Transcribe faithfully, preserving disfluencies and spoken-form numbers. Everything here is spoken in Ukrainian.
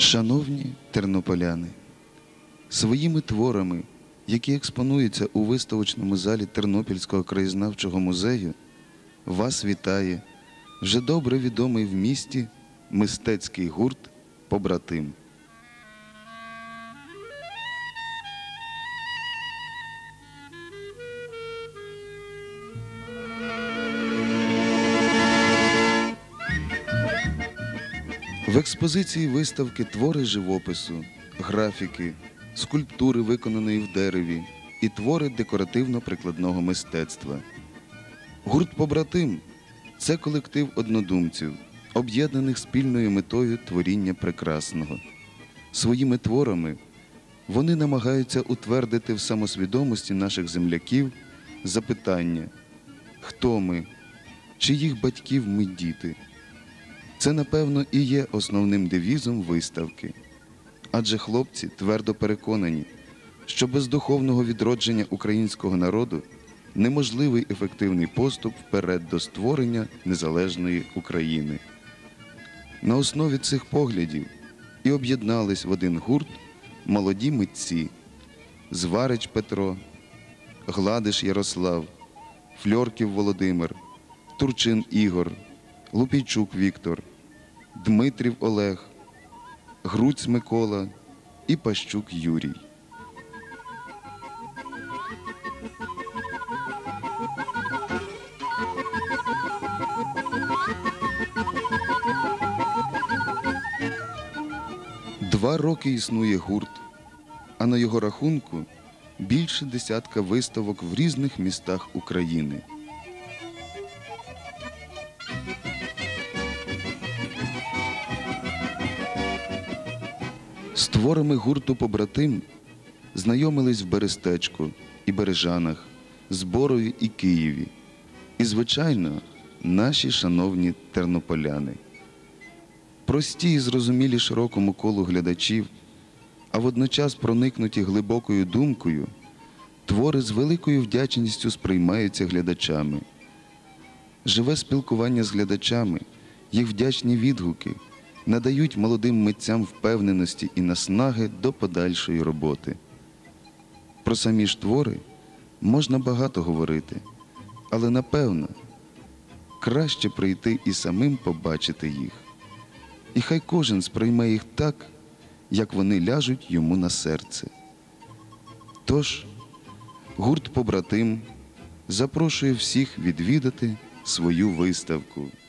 Шановні тернополяни, своїми творами, які експонуються у виставочному залі Тернопільського краєзнавчого музею, вас вітає вже добре відомий в місті мистецький гурт «Побратим». В експозиції виставки твори живопису, графіки, скульптури, виконаної в дереві, і твори декоративно-прикладного мистецтва. Гурт «Побратим» – це колектив однодумців, об'єднаних спільною метою творіння прекрасного. Своїми творами вони намагаються утвердити в самосвідомості наших земляків запитання: хто ми, чиїх батьків ми діти? Це, напевно, і є основним девізом виставки. Адже хлопці твердо переконані, що без духовного відродження українського народу неможливий ефективний поступ вперед до створення незалежної України. На основі цих поглядів і об'єднались в один гурт молоді митці: Зварич Петро, Гладиш Ярослав, Фльорків Володимир, Турчин Ігор, Лупійчук Віктор, Дмитрів Олег, Груць Микола і Пащук Юрій. Два роки існує гурт, а на його рахунку більше десятка виставок в різних містах України. З творами гурту «Побратим» знайомились в Берестечку і Бережанах, Зборові і Києві. І, звичайно, наші шановні тернополяни. Прості і зрозумілі широкому колу глядачів, а водночас проникнуті глибокою думкою, твори з великою вдячністю сприймаються глядачами. Живе спілкування з глядачами, їх вдячні відгуки надають молодим митцям впевненості і наснаги до подальшої роботи. Про самі ж твори можна багато говорити, але, напевно, краще прийти і самим побачити їх. І хай кожен сприйме їх так, як вони ляжуть йому на серце. Тож, гурт «Побратим» запрошує всіх відвідати свою виставку.